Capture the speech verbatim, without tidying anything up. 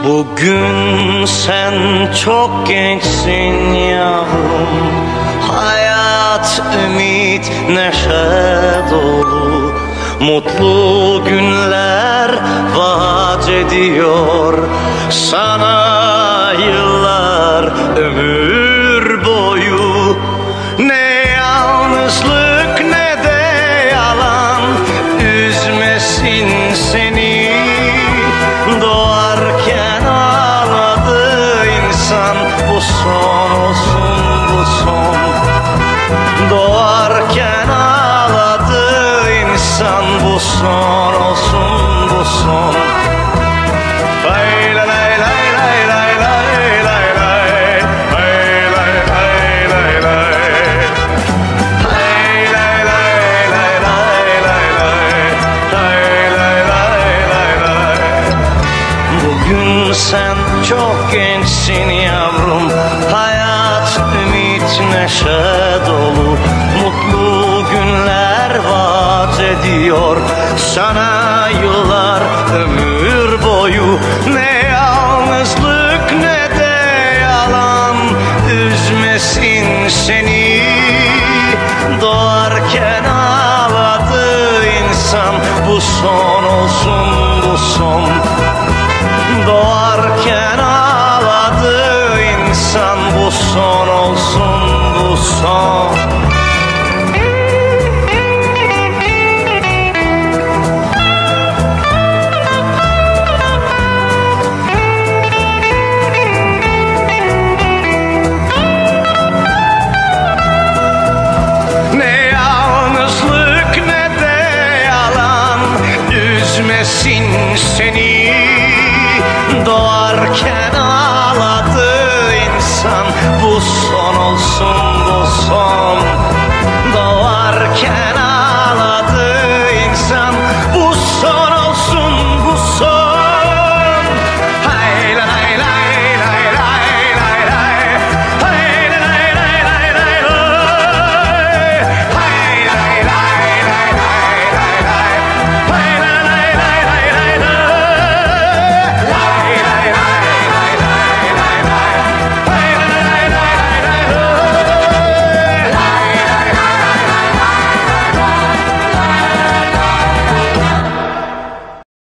Bugün sen çok gençsin yavrum, hayat, ümit, neşe dolu. Mutlu günler vaat ediyor sana yıllar, ömür boyu. Ne yalnızlık ne de yalan üzmesin seni. Doğarken ağladı insan, bu son olsun, bu son. Doğarken ağladı insan, bu son olsun, bu son. Lay lay lay lay lay lay lay lay lay lay lay lay lay. Lay lay lay lay lay lay lay lay lay lay lay. Bugün sen çok gençsin yavrum, hayat, ümit, neşe dolu. Mutlu günler vaat ediyor sana yıllar, ömür boyu. Ne yalnızlık ne de yalan üzmesin seni. Doğarken ağladı insan, bu son olsun, bu son. Doğarken ağladı insan, bu son olsun, bu son. Ne yalnızlık ne de yalan üzmesin seni. Doğarken